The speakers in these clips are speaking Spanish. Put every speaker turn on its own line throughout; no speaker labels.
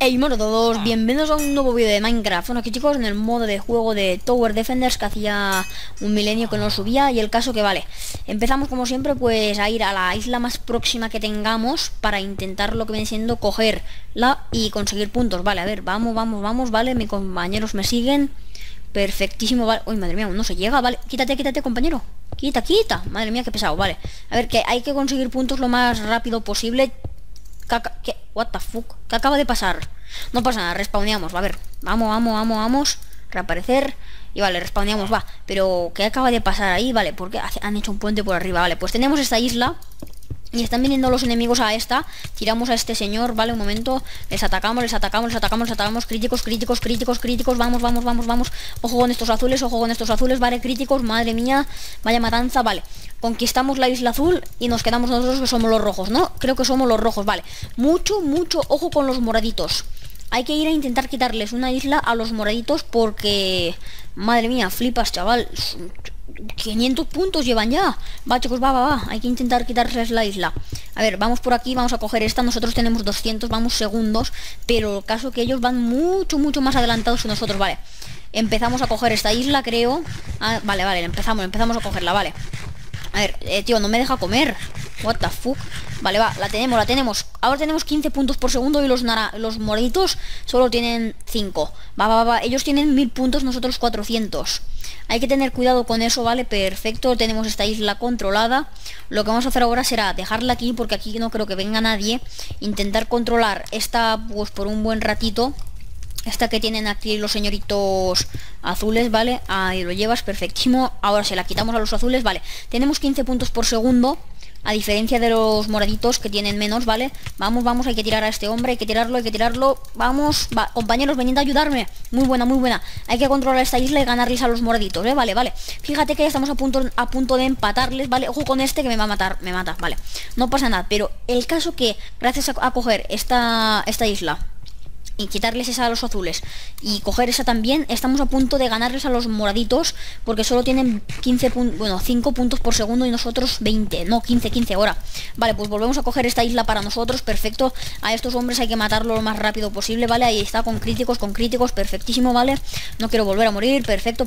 Hey, bueno a todos, bienvenidos a un nuevo vídeo de Minecraft. Bueno, aquí chicos, en el modo de juego de Tower Defenders, que hacía un milenio que no lo subía. Y el caso que vale, empezamos como siempre pues a ir a la isla más próxima que tengamos, para intentar lo que viene siendo cogerla y conseguir puntos. Vale, a ver, vamos, vale, mis compañeros me siguen. Perfectísimo, vale. Uy, madre mía, no se llega, vale. Quítate, compañero. Quita. Madre mía, qué pesado, vale. A ver, que hay que conseguir puntos lo más rápido posible. ¿Qué? What the fuck? ¿Qué acaba de pasar? No pasa nada, respawneamos, a ver. Vamos. Reaparecer. Y vale, respawneamos, va. Pero, ¿qué acaba de pasar ahí? Vale, porque han hecho un puente por arriba. Vale, pues tenemos esta isla. Y están viniendo los enemigos a esta. Tiramos a este señor, vale, un momento. Les atacamos. Críticos. Vamos. Ojo con estos azules, vale, críticos, madre mía. Vaya matanza, vale. Conquistamos la isla azul y nos quedamos nosotros, que somos los rojos, ¿no? Creo que somos los rojos, vale. Mucho ojo con los moraditos. Hay que ir a intentar quitarles una isla a los moraditos porque... Madre mía, flipas, chaval. 500 puntos llevan ya. Va, chicos, va. Hay que intentar quitarles la isla. A ver, vamos por aquí, vamos a coger esta. Nosotros tenemos 200, vamos segundos. Pero el caso que ellos van mucho más adelantados que nosotros, vale. Empezamos a coger esta isla, creo. Vale, empezamos a cogerla, vale. A ver, tío, no me deja comer. What the fuck. Vale, va, la tenemos. Ahora tenemos 15 puntos por segundo y los moraditos solo tienen 5. Va. Ellos tienen 1000 puntos, nosotros 400. Hay que tener cuidado con eso, ¿vale? Perfecto, tenemos esta isla controlada. Lo que vamos a hacer ahora será dejarla aquí, porque aquí no creo que venga nadie. Intentar controlar esta, pues, por un buen ratito. Esta que tienen aquí los señoritos azules, ¿vale? Ahí lo llevas, perfectísimo. Ahora se la quitamos a los azules, ¿vale? Tenemos 15 puntos por segundo, a diferencia de los moraditos que tienen menos, ¿vale? Vamos, hay que tirar a este hombre, hay que tirarlo. Vamos, va, compañeros, venid a ayudarme. Muy buena. Hay que controlar esta isla y ganarles a los moraditos, ¿eh? Vale. Fíjate que ya estamos a punto de empatarles, ¿vale? Ojo con este que me va a matar, vale. No pasa nada, pero el caso que gracias a coger esta isla y quitarles esa a los azules y coger esa también, estamos a punto de ganarles a los moraditos, porque solo tienen 5 puntos por segundo y nosotros 20, no, 15 ahora. Vale, pues volvemos a coger esta isla para nosotros, perfecto. A estos hombres hay que matarlo lo más rápido posible, vale, ahí está, con críticos, perfectísimo, vale. No quiero volver a morir, perfecto,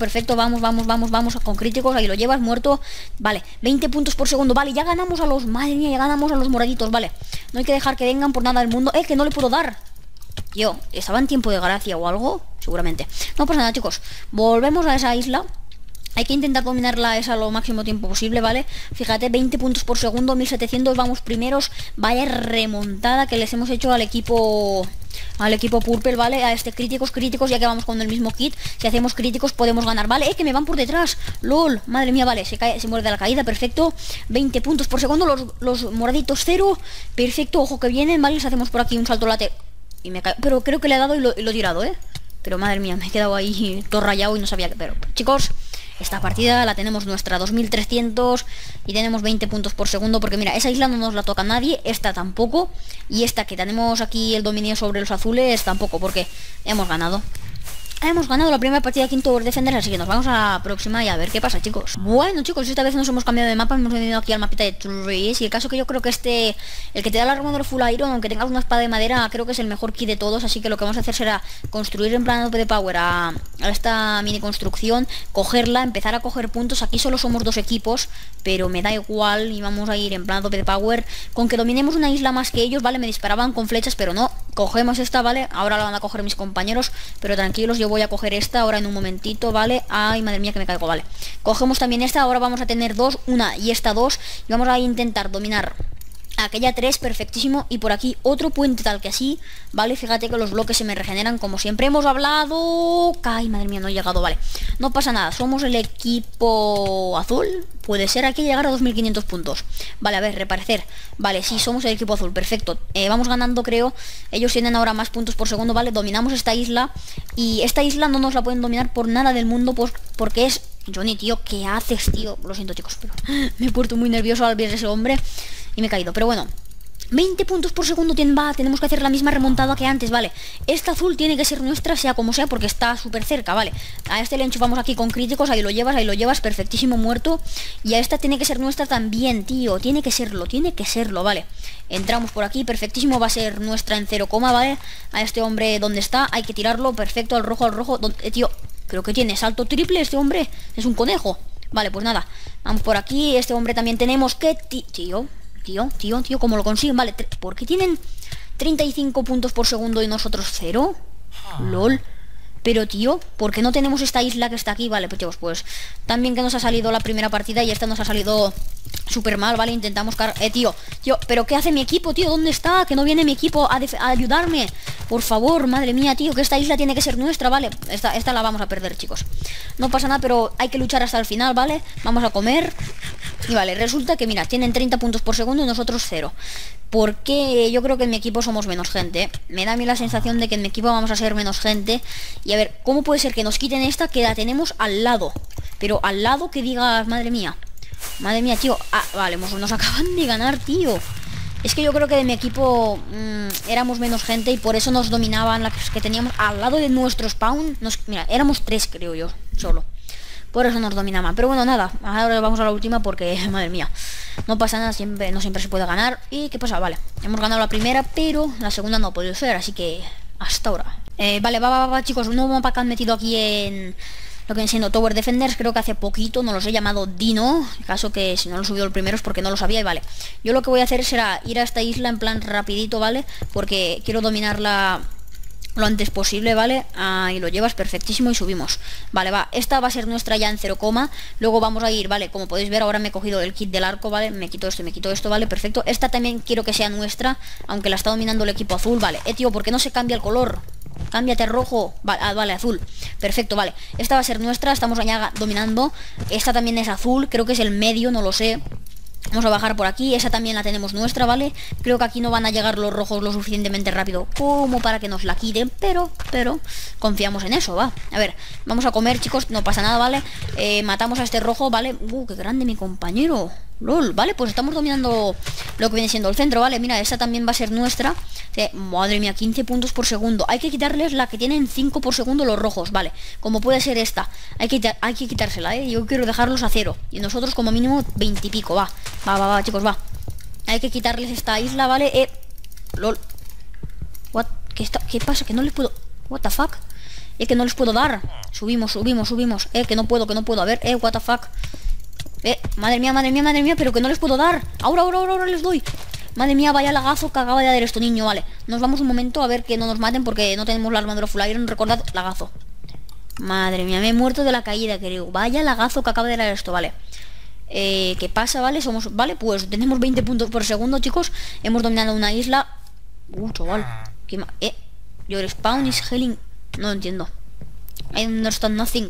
vamos, con críticos, ahí lo llevas, muerto, vale, 20 puntos por segundo, vale, ya ganamos a los, madre mía, ya ganamos a los moraditos, vale. No hay que dejar que vengan por nada del mundo, que no le puedo dar. Yo, ¿estaba en tiempo de gracia o algo? Seguramente. No pasa nada, chicos. Volvemos a esa isla. Hay que intentar dominarla esa lo máximo tiempo posible, ¿vale? Fíjate, 20 puntos por segundo, 1700, vamos primeros. Vaya remontada que les hemos hecho al equipo Purple, ¿vale? A este críticos, ya que vamos con el mismo kit. Si hacemos críticos podemos ganar, ¿vale? Que me van por detrás, lol, madre mía, vale, se muere de la caída, perfecto. 20 puntos por segundo, los moraditos 0. Perfecto, ojo que vienen, ¿vale? Les hacemos por aquí un salto lateral. Y me cae, pero creo que le he dado y lo he tirado, ¿eh? Pero madre mía, me he quedado ahí todo rayado y no sabía qué. Pero chicos, esta partida la tenemos nuestra, 2300 y tenemos 20 puntos por segundo, porque mira, esa isla no nos la toca nadie, esta tampoco, y esta que tenemos aquí el dominio sobre los azules tampoco, porque hemos ganado. Hemos ganado la primera partida aquí en Tower Defenders, así que nos vamos a la próxima y a ver qué pasa, chicos. Bueno, chicos, esta vez nos hemos cambiado de mapa, hemos venido aquí al mapita de Trees. Y el caso que yo creo que el que te da la armadura Full Iron, aunque tengas una espada de madera, creo que es el mejor kit de todos. Así que lo que vamos a hacer será construir en plan de power a esta mini construcción, cogerla, empezar a coger puntos. Aquí solo somos 2 equipos, pero me da igual y vamos a ir en plan de power. Con que dominemos una isla más que ellos, ¿vale? Me disparaban con flechas, pero no. Cogemos esta, ¿vale? Ahora la van a coger mis compañeros, pero tranquilos, yo voy a coger esta ahora en un momentito, ¿vale? Ay, madre mía, que me caigo, vale. Cogemos también esta, ahora vamos a tener 2, una y esta 2. Y vamos a intentar dominar aquella 3, perfectísimo. Y por aquí otro puente tal que así, ¿vale? Fíjate que los bloques se me regeneran como siempre hemos hablado. Ay, madre mía, no he llegado, vale. No pasa nada, somos el equipo azul. Puede ser aquí llegar a 2500 puntos. Vale, a ver, reparecer. Vale, sí, somos el equipo azul, perfecto. Vamos ganando, creo. Ellos tienen ahora más puntos por segundo, ¿vale? Dominamos esta isla. Y esta isla no nos la pueden dominar por nada del mundo, pues, porque es... Johnny, tío, ¿qué haces, tío? Lo siento, chicos, pero me he puesto muy nervioso al ver ese hombre y me he caído. Pero bueno, 20 puntos por segundo tenemos que hacer la misma remontada que antes, ¿vale? Esta azul tiene que ser nuestra, sea como sea, porque está súper cerca, ¿vale? A este le enchufamos aquí con críticos, ahí lo llevas, perfectísimo, muerto. Y a esta tiene que ser nuestra también, tío, tiene que serlo, ¿vale? Entramos por aquí, perfectísimo, va a ser nuestra en 0, ¿vale? A este hombre, ¿dónde está? Hay que tirarlo, perfecto, al rojo, tío, creo que tiene salto triple este hombre, es un conejo. Vale, pues nada, vamos por aquí, este hombre también tenemos que... Tío, ¿cómo lo consiguen? Vale, ¿por qué tienen 35 puntos por segundo y nosotros 0? LOL. Pero, tío, ¿por qué no tenemos esta isla que está aquí? Vale, pues chicos, pues también que nos ha salido la primera partida y esta nos ha salido súper mal, ¿vale? Intentamos tío, ¿pero qué hace mi equipo, tío? ¿Dónde está? Que no viene mi equipo a ayudarme. Por favor, madre mía, tío, que esta isla tiene que ser nuestra, ¿vale? Esta la vamos a perder, chicos. No pasa nada, pero hay que luchar hasta el final, ¿vale? Vamos a comer. Y vale, resulta que, mira, tienen 30 puntos por segundo y nosotros 0. Porque yo creo que en mi equipo somos menos gente. Me da a mí la sensación de que en mi equipo vamos a ser menos gente. Y a ver, ¿cómo puede ser que nos quiten esta que la tenemos al lado? Pero al lado que digas, madre mía. Madre mía, tío. Ah, vale, nos acaban de ganar, tío. Es que yo creo que de mi equipo éramos menos gente y por eso nos dominaban las que teníamos al lado de nuestro spawn. Mira, éramos 3, creo yo, solo. Por eso nos dominaban. Pero bueno, nada. Ahora vamos a la última porque, madre mía, no pasa nada, no siempre se puede ganar. ¿Y qué pasa? Vale, hemos ganado la primera, pero la segunda no ha podido ser, así que hasta ahora. Vale, va, chicos, un nuevo mapa que han metido aquí en lo que viene siendo Tower Defenders. Creo que hace poquito, no los he llamado Dino. En caso que si no lo he subido el primero es porque no lo sabía. Y vale, yo lo que voy a hacer será ir a esta isla en plan rapidito, ¿vale? Porque quiero dominarla lo antes posible, ¿vale? Ahí lo llevas, perfectísimo, y subimos. Vale, va, esta va a ser nuestra ya en 0, luego vamos a ir, ¿vale? Como podéis ver, ahora me he cogido el kit del arco, ¿vale? Me quito esto, ¿vale? Perfecto. Esta también quiero que sea nuestra, aunque la está dominando el equipo azul, ¿vale? Tío, ¿por qué no se cambia el color? Cámbiate a rojo. Vale, azul. Perfecto, vale. Esta va a ser nuestra, estamos allá dominando. Esta también es azul, creo que es el medio, no lo sé. Vamos a bajar por aquí, esa también la tenemos nuestra, ¿vale? Creo que aquí no van a llegar los rojos lo suficientemente rápido como para que nos la quiten, pero confiamos en eso, va. A ver, vamos a comer, chicos, no pasa nada, ¿vale? Matamos a este rojo, ¿vale? Qué grande mi compañero. LOL, vale, pues estamos dominando lo que viene siendo el centro, ¿vale? Mira, esa también va a ser nuestra. Madre mía, 15 puntos por segundo. Hay que quitarles la que tienen 5 por segundo los rojos, ¿vale? Como puede ser esta. Hay que quitársela, ¿eh? Yo quiero dejarlos a 0. Y nosotros como mínimo 20 y pico, va, chicos, va. Hay que quitarles esta isla, ¿vale? LOL. What? ¿Qué pasa? Que no les puedo... What the fuck? Que no les puedo dar. Subimos. Que no puedo. A ver, what the fuck. Madre mía, pero que no les puedo dar. Ahora les doy. Madre mía, vaya lagazo que acaba de dar esto, niño, vale. Nos vamos un momento a ver que no nos maten porque no tenemos la armadura full iron. Recordad, lagazo. Madre mía, me he muerto de la caída, creo. Vaya lagazo que acaba de dar esto, vale. ¿Qué pasa, vale? Vale, pues tenemos 20 puntos por segundo, chicos. Hemos dominado una isla. Chaval. Your spawn is healing. No entiendo. I understand nothing.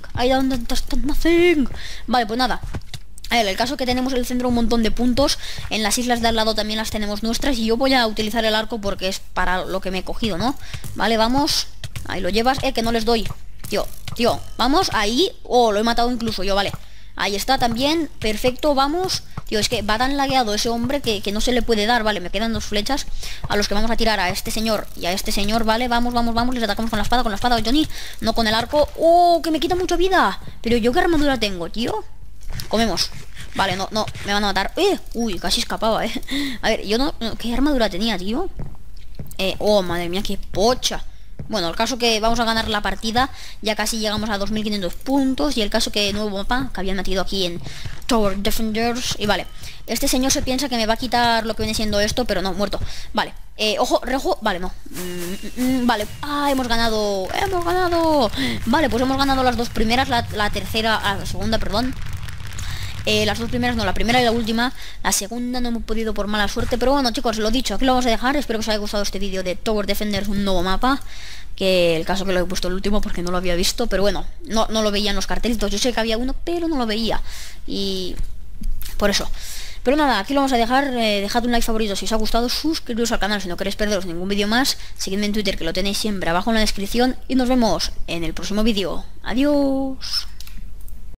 Vale, pues nada. A ver, el caso que tenemos en el centro un montón de puntos. En las islas de al lado también las tenemos nuestras. Y yo voy a utilizar el arco porque es para lo que me he cogido, ¿no? Vale, vamos. Ahí lo llevas. Que no les doy. Tío, vamos, ahí. Lo he matado incluso yo, vale. Ahí está también, perfecto, vamos. Tío, es que va tan lagueado ese hombre que no se le puede dar, vale. Me quedan 2 flechas a los que vamos a tirar, a este señor y a este señor, vale. Vamos, les atacamos con la espada, Johnny. No con el arco. Que me quita mucha vida. Pero yo qué armadura tengo, tío. Comemos. Vale, no, me van a matar. Uy, casi escapaba, A ver, yo no, ¿qué armadura tenía, tío? Madre mía, qué pocha. Bueno, el caso que vamos a ganar la partida. Ya casi llegamos a 2500 puntos. Y el caso que nuevo mapa que habían metido aquí en Tower Defenders. Y vale, este señor se piensa que me va a quitar lo que viene siendo esto, pero no, muerto. Vale, ojo, rejo, vale, no. Vale, hemos ganado. Vale, pues hemos ganado las 2 primeras. La tercera, la segunda, perdón. Las 2 primeras no, la primera y la última. La segunda no hemos podido por mala suerte. Pero bueno, chicos, lo dicho, aquí lo vamos a dejar. Espero que os haya gustado este vídeo de Tower Defenders, un nuevo mapa. Que el caso que lo he puesto el último porque no lo había visto. Pero bueno, no lo veía en los cartelitos. Yo sé que había uno, pero no lo veía. Y por eso. Pero nada, aquí lo vamos a dejar. Dejad un like favorito si os ha gustado. Suscribiros al canal si no queréis perderos ningún vídeo más. Seguidme en Twitter, que lo tenéis siempre abajo en la descripción. Y nos vemos en el próximo vídeo. Adiós.